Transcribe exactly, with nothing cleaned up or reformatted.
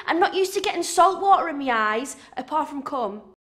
I'm not used to getting salt water in my eyes, apart from cum.